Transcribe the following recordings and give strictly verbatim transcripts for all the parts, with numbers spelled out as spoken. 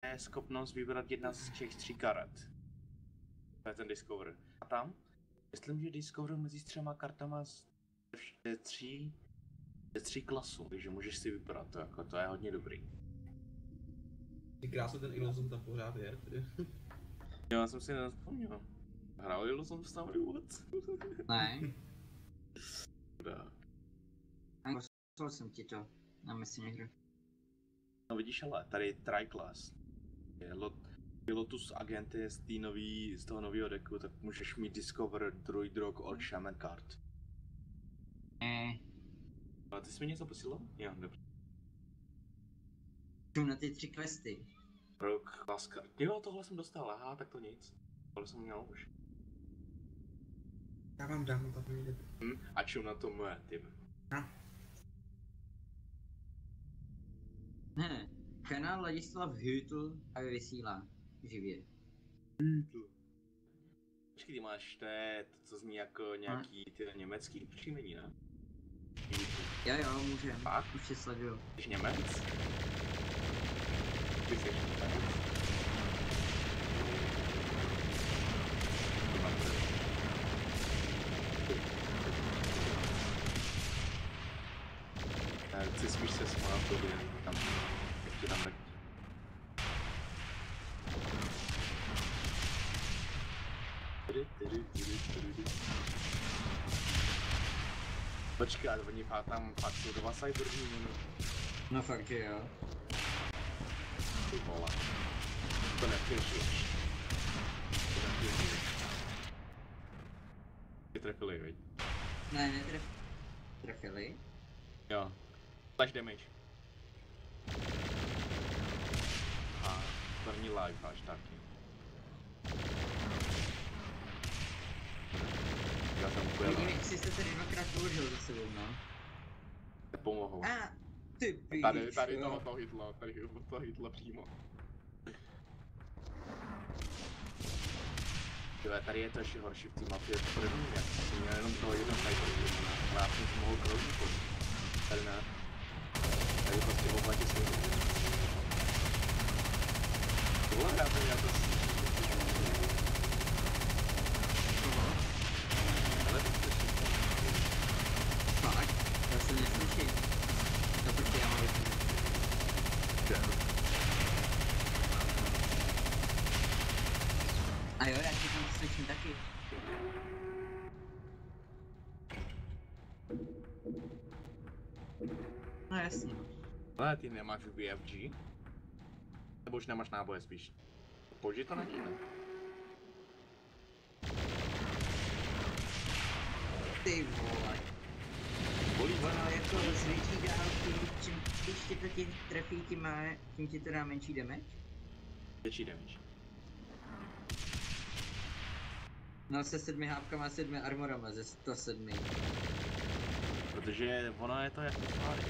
je schopnost vybrat jedna z těch tří karet. To je ten Discover. A tam, myslím, že Discover mezi třema kartama je tří, je tří klasů, takže můžeš si vybrat, to, jako, to je hodně dobrý. Ty krásně ten Illusion tam pořád je. Já jsem si nezapomněl. Hrál Illusion v Summoning vůbec? Ne. Dá. A poslal jsem ti to, na Messengeru. No vidíš ale, tady Tri-Class. Je lot, je Lotus Agenty z, tý nový, z toho nového decku, tak můžeš mít Discover, Druid Rock, or Shaman card. Ne. Ale ty jsi mi něco posílal? Jo, dobře. Jdu na ty tři questy. Rock, Class card. Jo, tohle jsem dostal, aha, tak to nic. Tohle jsem měl už. Já vám dám, tak mi jde. Hm, a čum na to moje, ty. No. Ne, kanál Ladislav Hütl a vysílá živě. Hütl. Počkej, ty máš, to je to, co zní jako nějaký ty německý příjmení, ne? Jo jo, můžem. Fakt? Už tě sleduju. Jsi Němec? Ty jsi Němec? Ty smíš se smát tobě, tam, ještě tam tak. Počkat, oni fakt tam fakt jsou dva cyberní, no. No fakt, že jo. Ty vole. To nepěšíš. To nepěšíš. Ty trefili, viď? Ne, netref... Trefili? Jo. Flash damage. A první live až taky. Já jsem úplně Vidím, jak jsi se tady dvakrát položil za sebou, no. Nepomohou. A, ty píčo. Tady, tady tohoto hitla, tady tohoto hitla přímo. Tyhle, tady je to ještě horší v té mapě první, jak jsem měl jenom toho jeden cyber, a já jsem si mohl kroužit. Tady ne. Tady prostě v oblatě svůj. Tohle já to měl to slyšet. Ale to slyším. Fakt? Já se neslyším. No protože já mám vypnout. A jo, já ti tam slyším taky. No jasně. Ale ty nemáš V F G? Nebo už nemáš náboje spíš? Pojď to není, ne? Ty vole. Bolí to? Ono jako z větší dálky, čím když ti to ti trefí, tím, má, tím ti to dá menší damage? Větší damage. No se sedmi hápkama a sedmi armorama ze sto sedmi. Protože ono je to jako pár.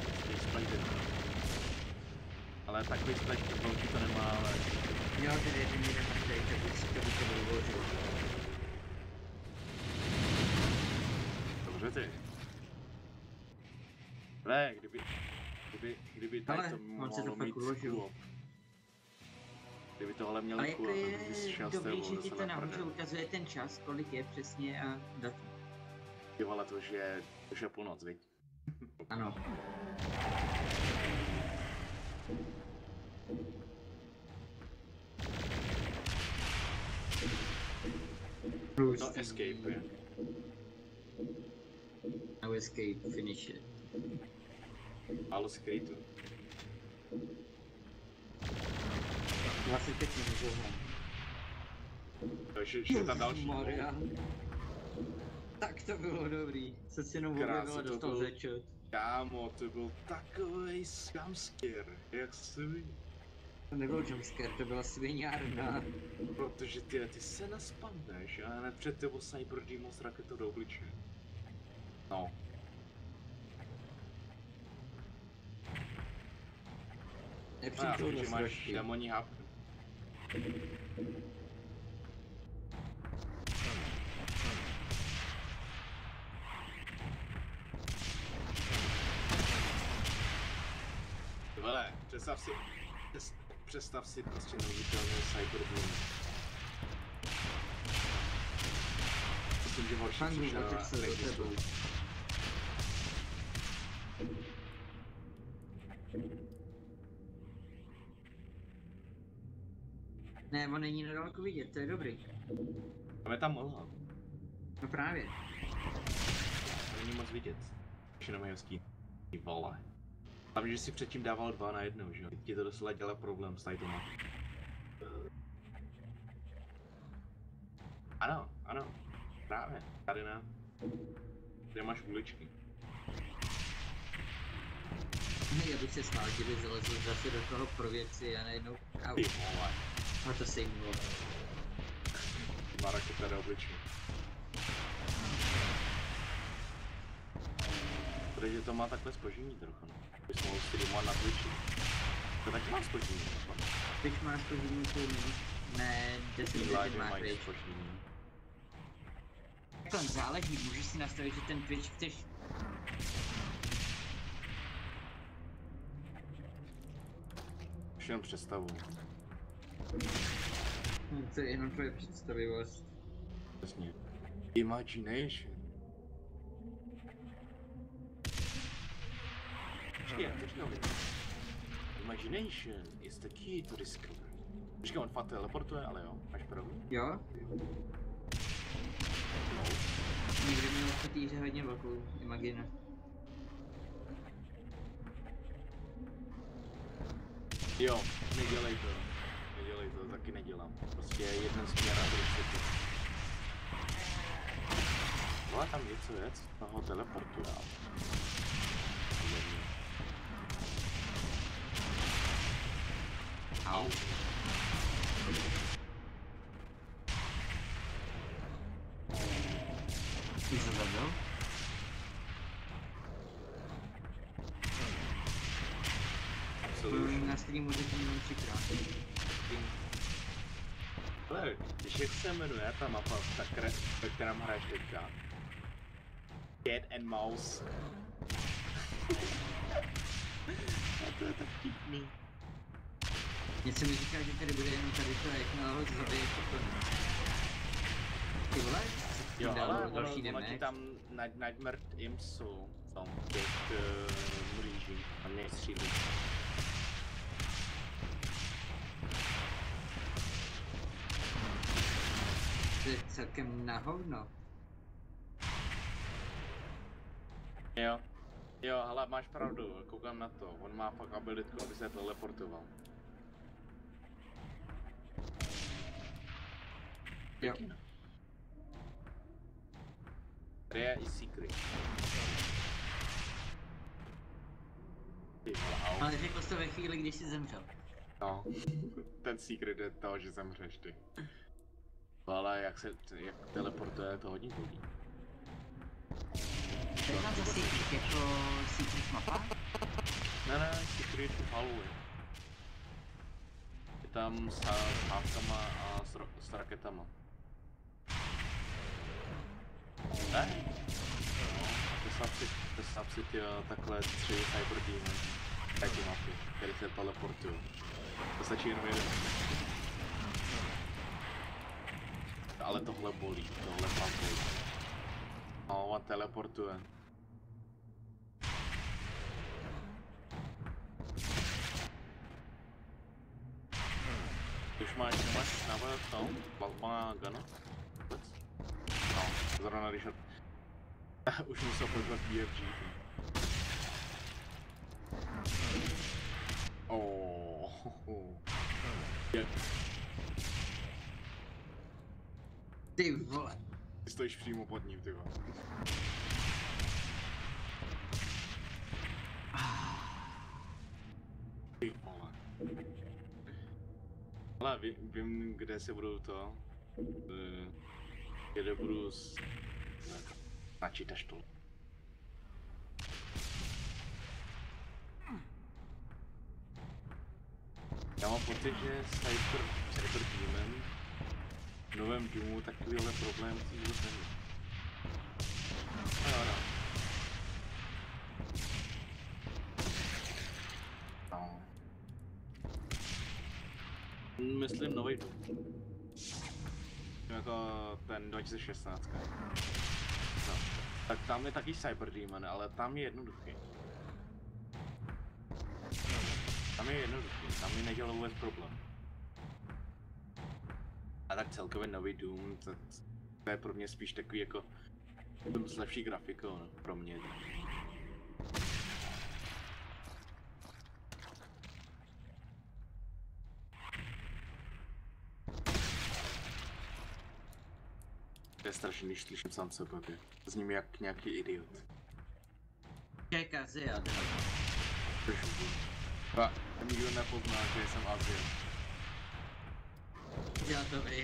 Ale takový splash to proti to nemá, ale... Jo, tedy jeden jeden mrtvej, tak bych si to bych to vyvořil. Dobře ty. Ne, kdyby... Kdyby, kdyby tady Ale to on se to mohlo fakt mít uložil. co-op. Kdyby tohle mělo Ale jako co-op, je tak bys šel s dobrý, tebou že ti zase to na nahoře prdel. ukazuje ukazuje ten čas, kolik je přesně a datum. Ty vole, to už je... To už je půlnoc, viď? Ano. Plus No, escape je. No escape, finish it. Málo skrytu. dvacet pět minut dohrám. Takže je tam další. Maria. Tak to bylo dobrý. Co si jenom Krásně objevil a to dostal byl. zečet. Kámo, to byl takovej jumpscare, jak si ví. To nebyl jumpscare, to byla sviňárna. Protože ty, ty se naspavneš a hned před tebou Cyber Demon s raketou do obličeje. No. A já Nepřijďou vím, do že máš sračky. demonní hapky. Vele, představ si, představ si prostě neuvěřitelný cyberbeam. Myslím, že horší Fakt příšera otec se do neexistuje. tebou. Ne, on není nedaleko vidět, to je dobrý. Tam je tam mlha. No právě. Není moc vidět. Už jenom je hezký. Ty vole. Hlavně, že si předtím dával dva na jednou, že jo? Teď ti to docela dělá problém s titoma. Ano, ano. Právě. Tady ne. Tady máš uličky. Já bych se smál, kdyby zalezl zase do toho pro věci a najednou au. Ty vole. A to se jim bylo. Má raketa do obličeje. Protože to má takhle zpoždění trochu, no. Bys mohl streamovat na Twitchi. To taky má zpoždění trochu. Když máš to hodinu půl minut, ne, deset Ty hodin live máš mají Twitch. zpoždění. To záleží, můžeš si nastavit, že ten Twitch chceš. Už jenom představu. Hm, to je jenom tvoje představivost. Jasně. Imagination. Počkej, jak to říkám? Imagination is the key to discover. Počkej, on fakt teleportuje, ale jo, máš pravdu. Jo? No. Někdo měl v týře hodně velkou imaginaci. Jo, nedělej to. Nedělej to, taky nedělám. Prostě jeden směr a druhý světlo. Ale tam něco je, co toho teleportu dál. Au. Ty jsi to zabil? Absolutně. Na streamu řekni jenom třikrát. Ale když jak se jmenuje ta mapa, ta kre, ve kterém hraješ teďka? Cat and Mouse. A to je tak vtipný. Něco mi říká, že tady bude jenom tady to, jak na loď zabije všechno. Ty vole? Jo, Dal ale ono, další ono ti damage. tam Night, Nightmare Imps jsou tam těch uh, mříží, tam něj střílí. To je celkem na hovno. Jo. Jo, ale máš pravdu, koukám na to, on má fakt abilitku, aby se teleportoval. Jo. Tady je i secret. Ty vole, au. Ale řekl jsi to ve chvíli, když jsi zemřel. No, ten secret je to, že zemřeš ty. Ale jak se, jak teleportuje, to hodně bolí. To je tam za secret, jako secret mapa? Ne, ne, secret v Halloween. Je tam s, s hávkama a s, ro, s raketama. Ne? No, představ si, představ si tě, takhle tři cyberbeamy. Taky mapy, které se teleportují. To stačí jenom jeden. Ale tohle bolí, tohle fakt bolí. No, on teleportuje. Už máš, nemáš návod to? Plasma gana? Vůbec? No, zrovna když od... Už musel pozvat B F G. Oh. Je. Ty vole. Ty stojíš přímo pod ním, ty vole. Ty vole. Ale ví, vím, kde se budou to... Uh, kde budu s... načítaš to. Já mám pocit, že s Cyber, Cyber Demon v novém Doomu takovýhle problém si vůbec není. No, no. No. Myslím nový dům. Jako ten dva tisíce šestnáct. No. Tak tam je taky Cyber Demon, ale tam je jednoduchý. Tam je jednoduchý, tam mi nedělal vůbec problém. A tak celkově nový Doom, to, to je pro mě spíš takový jako Doom s lepší grafikou, no, pro mě. To je strašný, když slyším sám sebe, zním jak nějaký idiot. Čeká si, já to. A nikdo nepozná, že jsem Azir. Já to vím.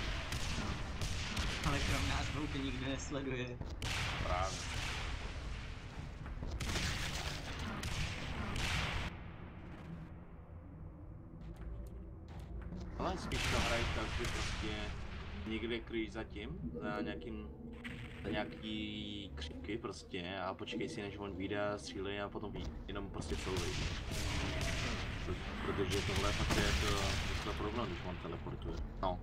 Ale krom nás to nikdo nesleduje. Právě. Ale spíš to hrají tak, že prostě někde kryjí zatím, za nějakým, za nějaký křiky prostě a počkej si, než on vyjde, střílej a potom vyjde, jenom prostě celý. Protože tohle fakt je to, to problém, když on teleportuje. No.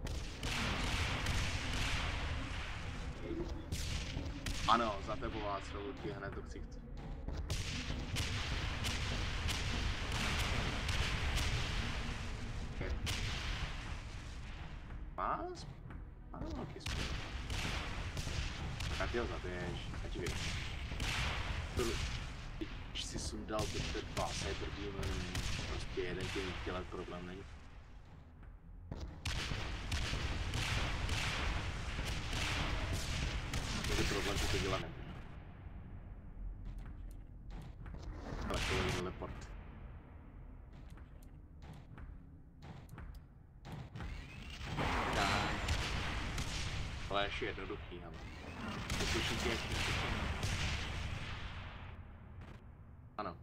Ano, za tebou a střelu ti hned do ksichtu. Okay. Más? Ano, velký spěl. Tak ty ho zabiješ, ať víš. Když si sundal ten dva Cyber Demon, prostě jeden tím dělat problém není. Je problém, že to dělá nebude. Ale to je teleport. Tak. Ale ještě jednoduchý, ale. To slyším tě ještě všechno. Ano.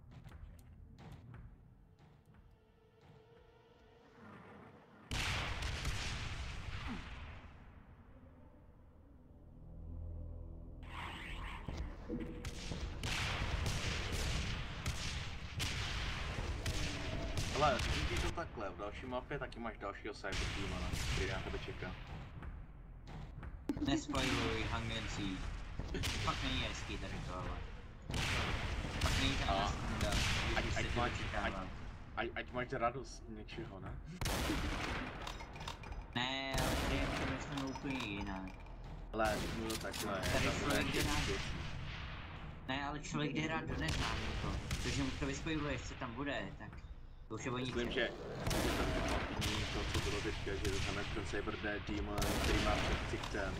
Ale říkej to takhle, v další mapě taky máš dalšího Cyber Demona, který na tebe čeká. Nespojuj Hangencí. Fakt není hezký tady to, ale. Fakt není tam A- nastunda, ať- když ať se máš- to očekává. Ať, ať máš radost z něčeho, ne? Ne, ale tady je to myšleno úplně jinak. Ale řeknu to takhle, Tady tam člověk bude jde na- věcí. Ne, ale člověk jde hrát do neznámého. Takže mu to vyspojuješ, co tam bude, tak to už je o Myslím, ničem. že že tam překvapení to, co bylo teďka, že dostaneš ten Cyber Demon, který má před ksichtem.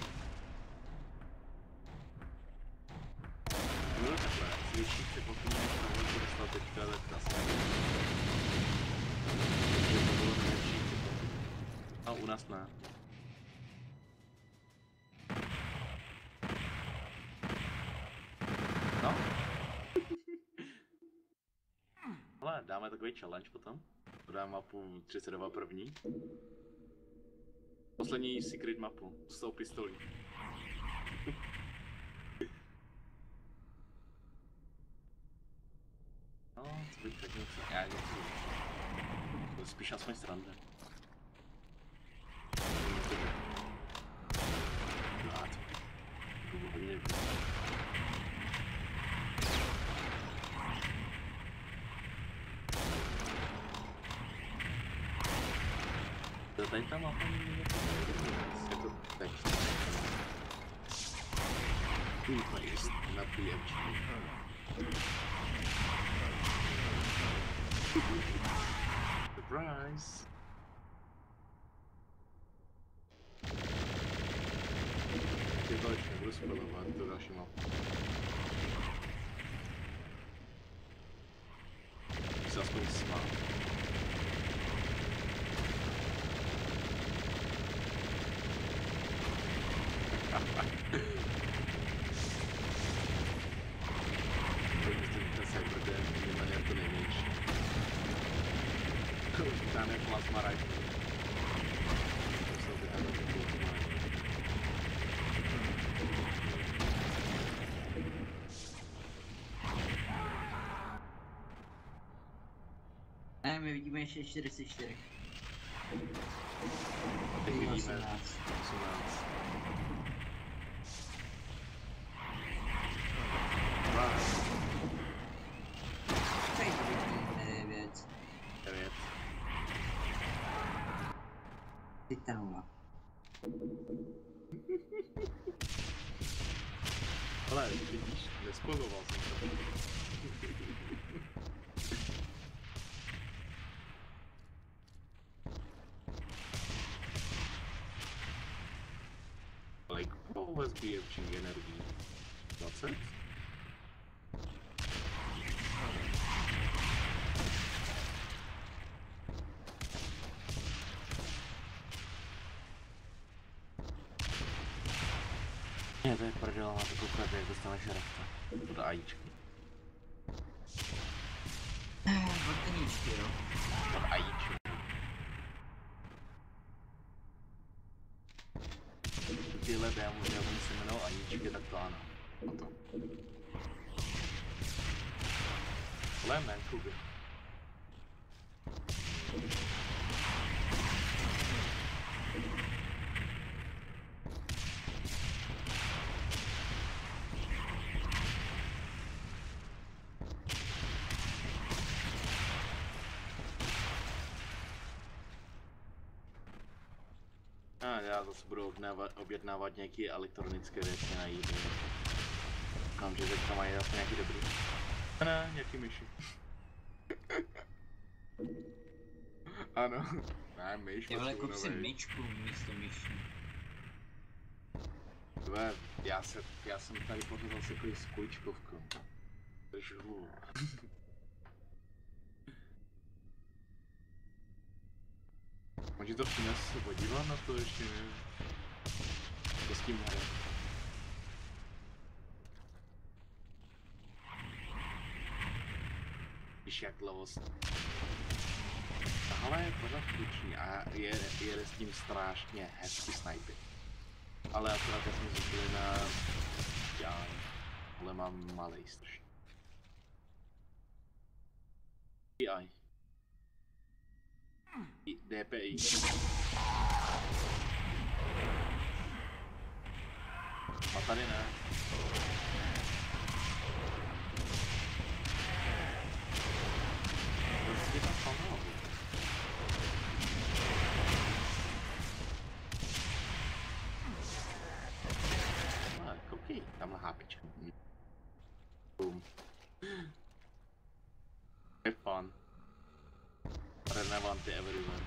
Bylo takhle, větší překvapení, než tohle, co dostal teďka, tak asi že to bylo nejlepší překvapení. A u nás ne. No. Ale dáme takový challenge potom. Dáme mapu třicet dva první. Poslední secret mapu s tou pistolí. No, co bych řekl něco. Já něco. To spíš aspoň sranda. No a to. To bylo hodně víc. To tady ta mapa není jako teď. Úplně jist na P M G. Surprise! Ty to ještě nebudu spalovat, to další mapu. Se aspoň smál. Ten Cyber Demon je to největší. Tam je plasma rifle. To jsou vyhledat plasma rifle. Ne, my vidíme ještě čtyřicet čtyři. Teď vidíme osmnáct. osmnáct. Tady to vidíme devět. devět. Teď ta nula. Ale vidíš, nespojloval jsem to. Kolik vůbec bíjevčí energií? dvacet? Ne, to je prdel, na to koukat, jak dostaneš rafta. Od ajíčky. Od teníčky, jo. Od ajíčky. Tyhle démony, démony se jmenou ajíčky, tak to ano. A to. Ale man, kuby. A já zase budu objednávat, objednávat nějaké elektronické věci na eBay. Koukám, že teďka mají zase nějaký dobrý. A ne, nějaký myši. Ano. Ne, myš. Ty vole, kup si novej. myčku místo myší. Tvé, já, se, já jsem tady pořádal se jako s kuličkovkou. Drž hůl. Může to přines se podívat na to ještě, ne? Co s tím hraje? Víš jak dlouhost. Tahle je pořád funkční a je, jede s tím strašně hezky snipy. Ale akorát já jsem zvyklý na... Já... Ale mám malej strašně. D I. D P I. A tady ne. Prostě tam samohu. No, koukej, tamhle hápička. Boom. Je fun. Renevanty everywhere.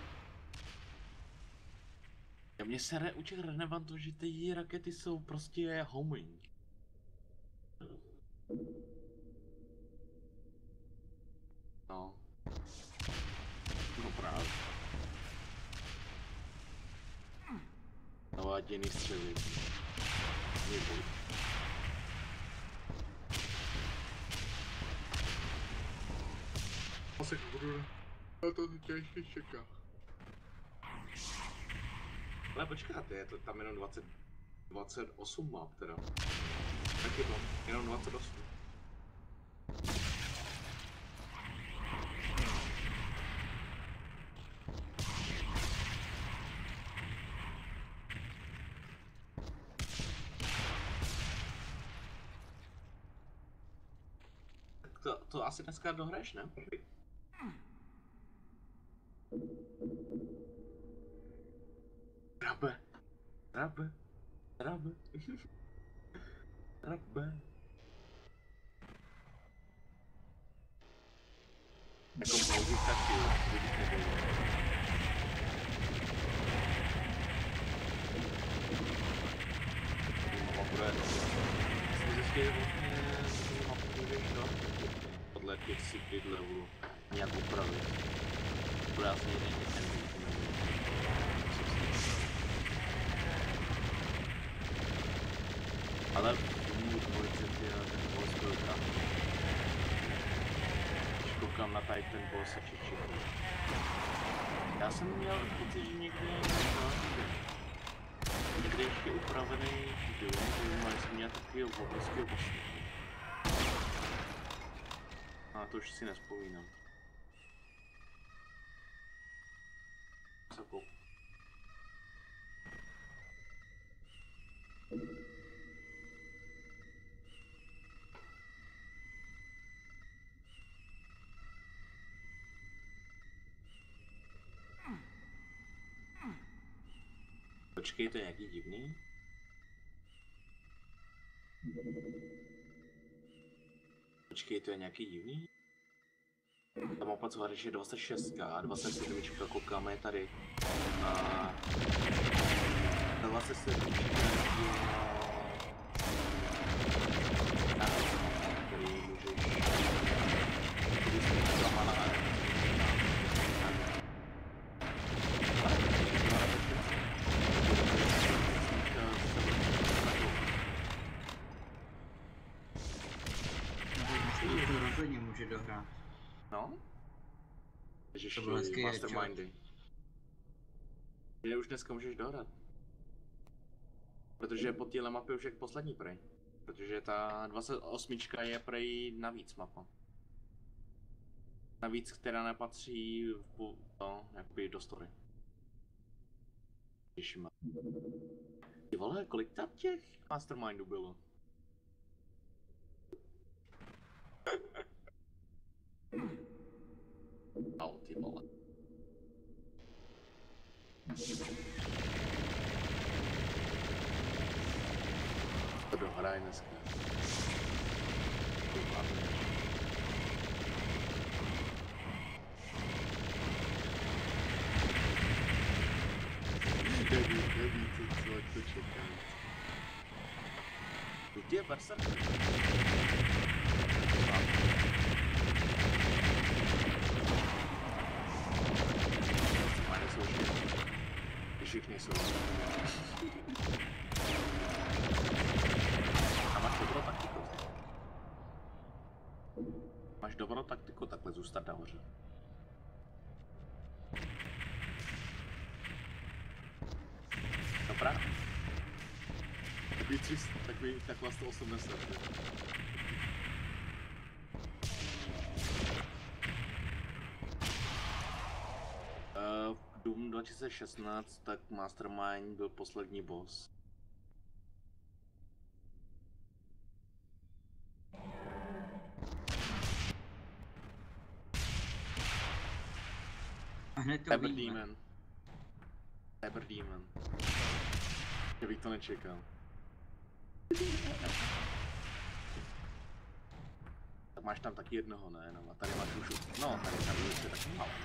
Já mě sere u těch Renevantů, že ty rakety jsou prostě homing. No. No právě. Naváděný střely. Neboj. Asi budu na to teď ještě čeká. Ale počkáte, je to tam jenom dvacet, dvacet osm map teda. Tak je to, jenom dvacet osm. Tak to, to asi dneska dohraješ, ne? Rabe. Rabe. Rabe. Rabe. Jako mluvit taky, vidíte dolů. Bude. Jsme zjistili vlastně, že mapu můžeš dát podle těch secret levelů nějak upravit. Bude asi jeden ten ale můj dvojice je ten boss byl tam. Když koukám na tady ten boss a všechno. Já jsem měl pocit, že někde je někde ještě upravený dům, že jsem měl takového obrovského bossu. A to už si nespomínám. Sokol. Počkej, to je nějaký divný. Počkej, to je nějaký divný. Ta mapa, co hraješ, je dvacet šest a dvacet sedm koukáme je tady. A dvacet sedm je který můžeš když jsi sama na To rozhodně může dohrát. No? Ježiš, To byl hezký mastermindy. Je už dneska můžeš dohrát. Protože pod téhle mapy už je poslední prej. Protože ta dvacet osm je prej navíc mapa. Navíc, která nepatří v, no, jakoby do story. Ježišma. Ty vole, kolik tam těch mastermindů bylo? Au, ty vole. To dohraj dneska. Neví, neví, co, co, co čeká. Kde je Berserk? Všichni jsou. A máš dobrou taktiku. Máš dobrou taktiku takhle zůstat nahoře. Dobrá. Takový tři, takový, taková sto osmdesát. Uh, Doom dva tisíce šestnáct, tak Mastermind byl poslední boss. A hned to Cyber víme. Demon. Cyber Demon. Já bych to nečekal. Tak máš tam taky jednoho, ne? No, a tady máš už... No, tady, tady už je taky malo.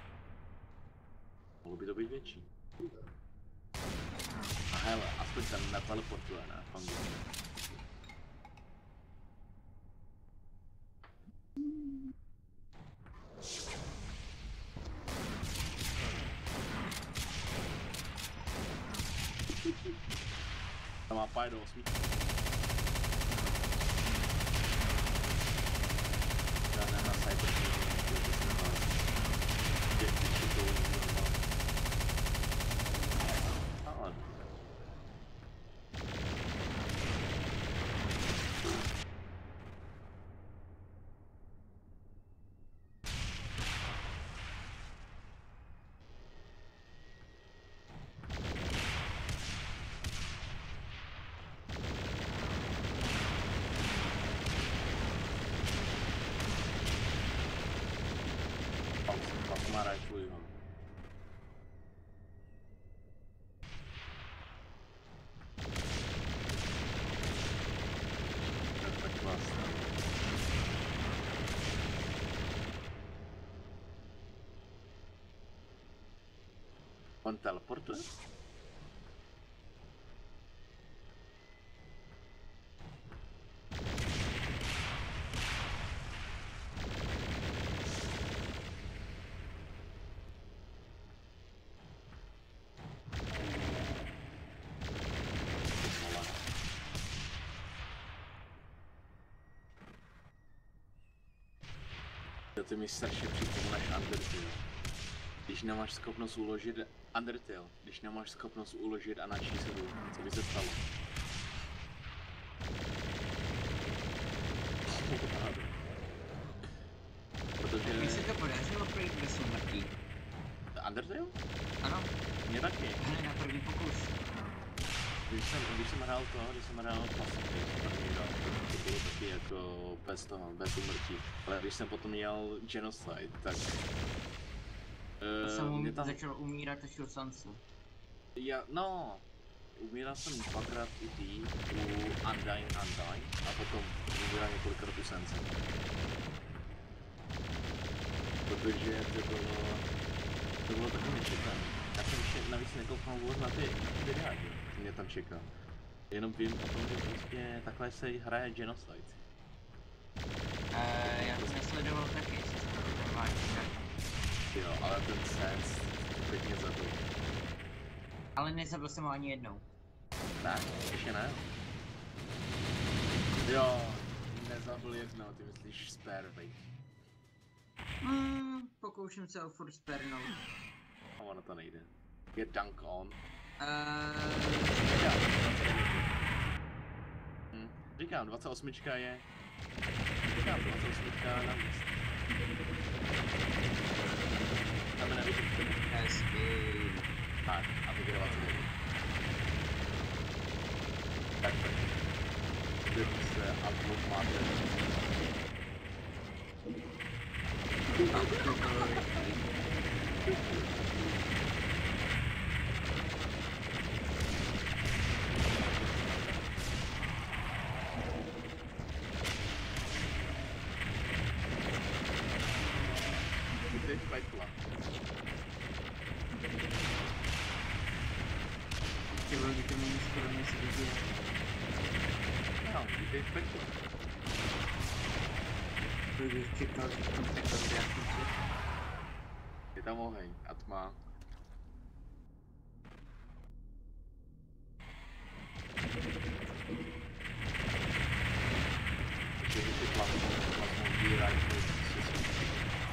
Mohlo by to být větší. A hele, aspoň ten neteleportuje, ne? Fangu. Ta mapa je do osmi. Já ne na Cyber. Ale... Pak má rifle, jo. To je tak vlastně. On teleportuje? Ty mi strašně připomínáš Undertale. Když nemáš schopnost uložit Undertale, když nemáš schopnost uložit a načíst hru, co by se stalo? Protože... Mně se to podařilo projít bez smrtí. Undertale? Ano. Mě taky. Hned na první pokus. Když jsem, když jsem hrál to, když jsem hrál Pacific, první rok, to bylo taky jako bez toho, bez umrtí. Ale když jsem potom měl Genocide, tak... Já jsem Uh, um, mě tam... začal umírat až do Sansa. Já, no, umíral jsem dvakrát u tý, u Undying Undying, a potom umíral několikrát u Sansa. Protože to bylo, to bylo takový nečekané. Já jsem ještě navíc nekoukal vůbec na ty videa, že mě tam čeká. Jenom vím o tom, že prostě takhle se hraje Genocide. Uh, já to nesledoval taky, co jsem to normálně čekal. Jo, ale ten Sans teď mě zabil. Ale nezabil jsem ho ani jednou. Ne, ještě ne. Jo, nezabil jednou, ty myslíš spare, veď. Hmm, pokouším se o furt spernout. A ono to nejde. Je dunk on. Uh, Hm. Říkám, dvacet osm je... Říkám, dvacet osm na míst. Tam je nevidím. hezky. Tak, a teď je dvacet devět. Tak tak. Kdyby se upload máte. Tak to bylo rychlý. Teď pekla. Ty vole, to není skoro mě se dobije. No, teď pekla. To bych čekal, že tam pekla v reakci. Je tam oheň a tma. Takže ty plasmu, plasmu výrají, to se svítí.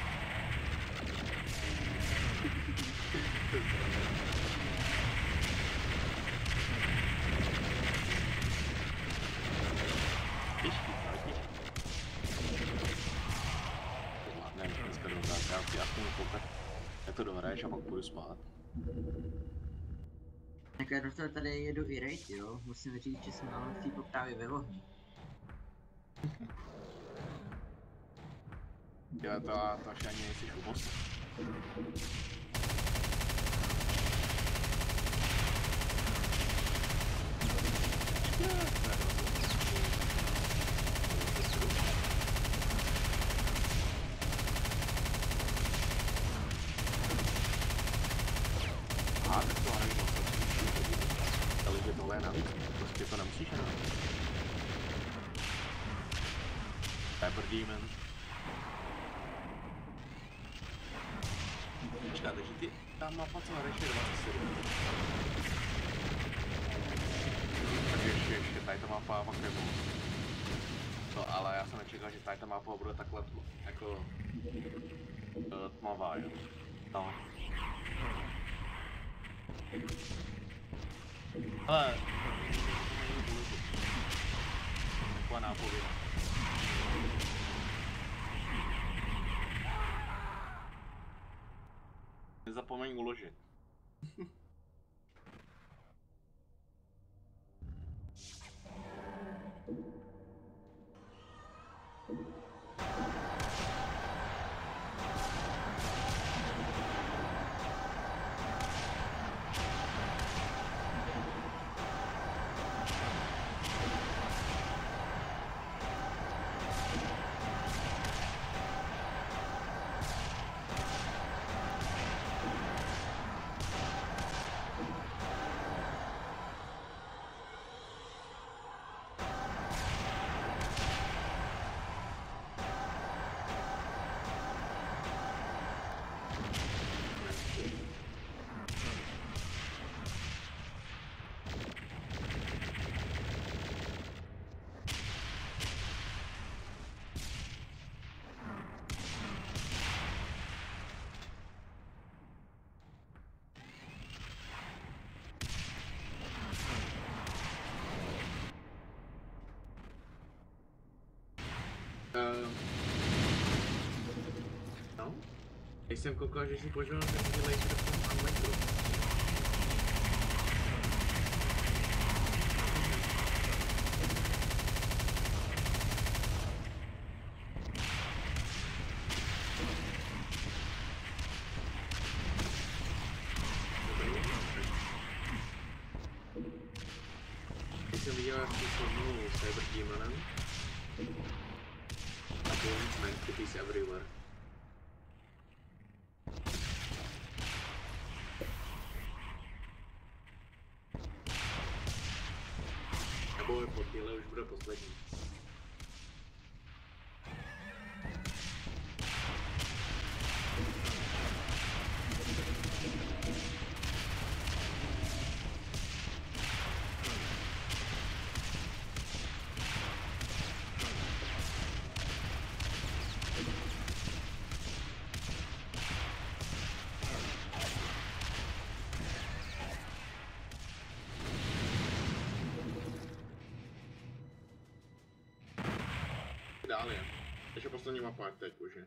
Těžký, ale těžký. To zvládneme dneska dohrát, já chci aspoň koukat, jak to dohraješ a pak půjdu spát. Tak já do toho tady jedu i raid, jo? Musím říct, že jsme na té právě ve ohni. Já to, to až ani nejsi u bossa. A tak to nevím, co ale že tohle je navíc, prostě to nemusíš jenom. Pepper Demon. Počká, takže ty, ta mapa co hraješ je dvacet sedm. Takže ještě, ještě tady ta mapa pak je moc. No ale já jsem nečekal, že tady ta mapa bude takhle tma, jako uh, tmavá, jo. No. Ale taková nápověda. Nezapomeň uložit. Uh, no, když jsem koukal, že si požil, že si laser v tom Unlocku. jsem viděl jak tu slavnou Cyber Demonem. A Bones Masterpiece Everywhere. Nebo je po týhle už bude poslední. Dál je. Ještě poslední mapa jak teď už je.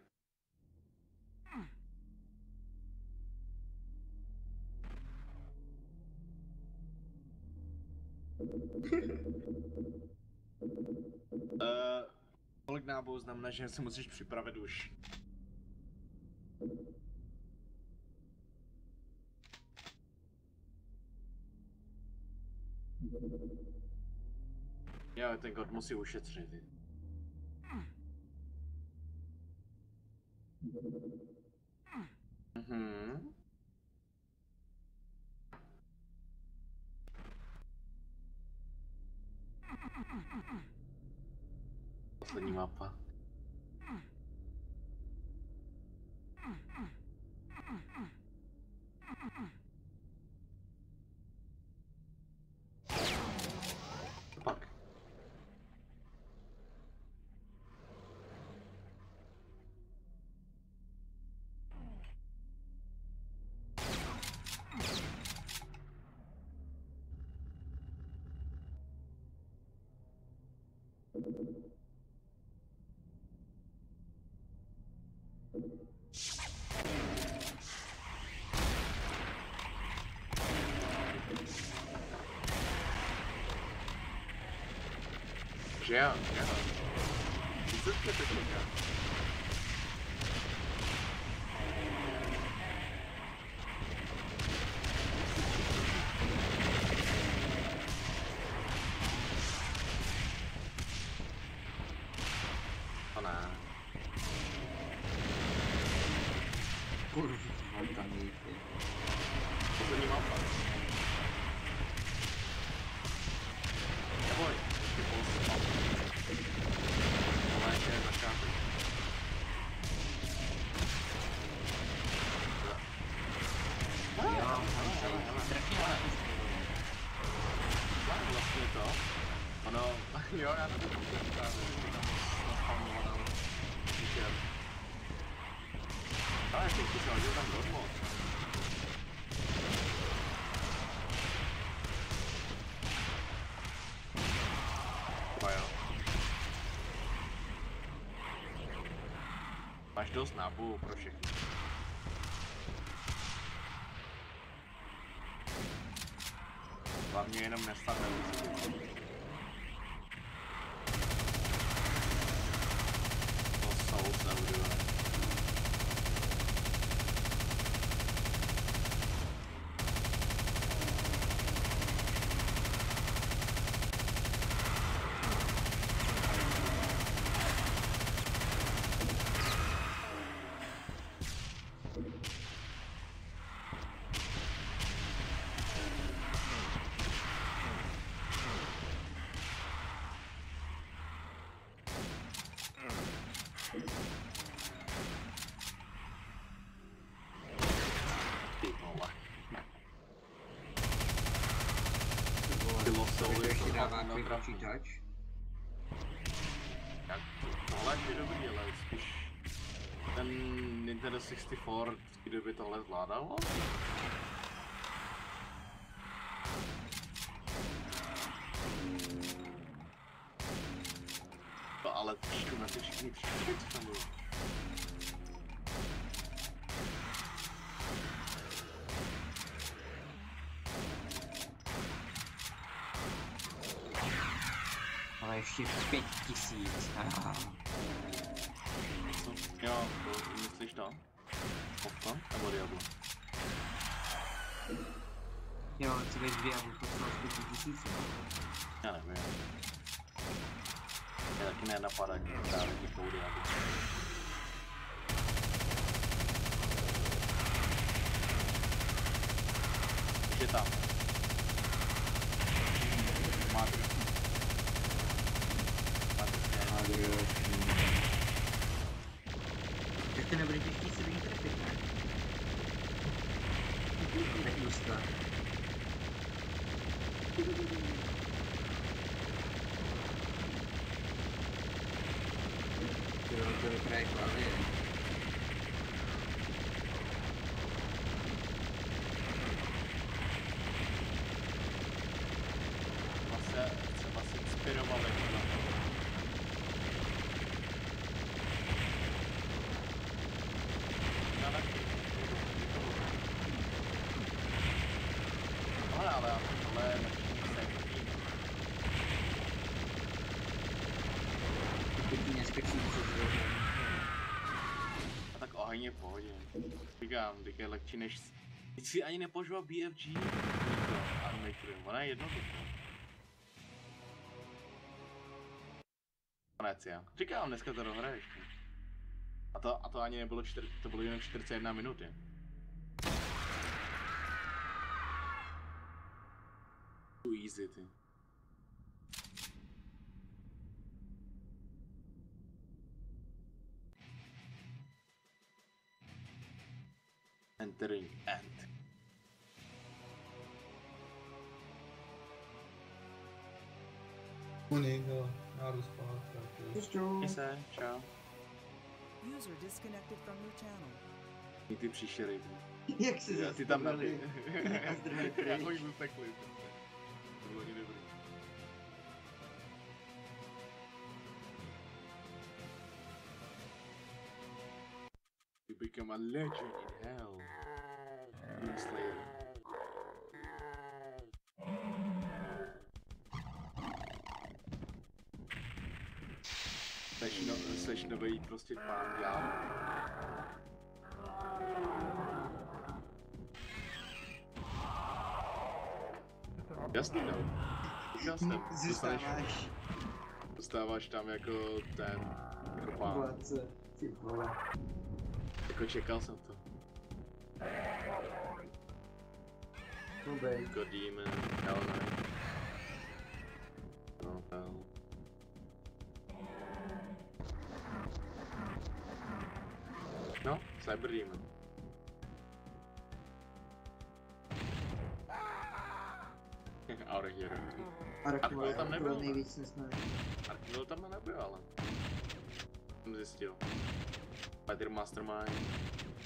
uh, kolik nábojů znamená, že se musíš připravit už. Jo, ten god musí ušetřit. Mhm. Poslední mapa. Co pak? Že jo, že jo. Výsledky to čeká. To ne. Kurva, tam jít. Poslední mapa. Neboj, ještě poslední mapa. Ale ještě je začátek. Jo, hele, hele. Strašně ale Vlastně to. Ono, jo, já to budu představit, že tam naspamovanou víkem. Ale jak jsem si hodil tam dost moc. Třeba jo. Máš dost nábojů pro všechny. Hlavně jenom nestarne musí. To jsou zaudové. to ještě dává quick počítač. Tak tohle je dobrý, ale spíš ten Nintendo šedesát čtyři, kdyby tohle zvládalo? To ale trošku na ty všichni příčky, co tam bylo. Ale ještě pět tisíc. Co? Jo, to myslíš to? Popcorn nebo Diablo? Jo, ale co víš, Diablo, to jsou asi tisíce. Já nevím. Mě taky nenapadají právě ty koudy na to. Už je tam. Máte. Máte stěn. Tak to nebude těžký se do ní trefit, ne? Tak dostat. Jo, to vypadá jako Alien. Vlastně třeba se inspirovali na to. Já taky. Ale, ale, ale nečím se jako tím. Teď ti neskočí něco zrovna. A tak oheň je v pohodě. Říkám, teď je lehčí než... Teď si ani nepoužíval B F G. Animatory, ona je jednoduchá. Konec, já. Říkám, dneska to dohraješ. A to, a to ani nebylo čtyř, to bylo jenom čtyřicet jedna minuty. Too easy, ty. Entering end. Unigo, já jdu spát, tak jo. Měj se, čau. User disconnected from your channel. Ty ty příšery, ty. Jak se Já ty tam nabij. A zdroj pryč. Já už vypekli. To bylo ani dobrý. You become a legend in hell. Doom Slayer. Seš, no, seš nový prostě pán Jan. Jasný, no. Říkal jsem. Dostaneš, Zůstáváš dostáváš tam jako ten, jako pán. vládce, ty vole. Jako čekal jsem to. Vůbec. Jako Demon, Hell Knight. No, Hell. No, Cyber Demon. Out of here. Arkville tam nebyl, ne? nejvíc nesnaží. Arkville tam nebyl, ale jsem zjistil. Spider Mastermind.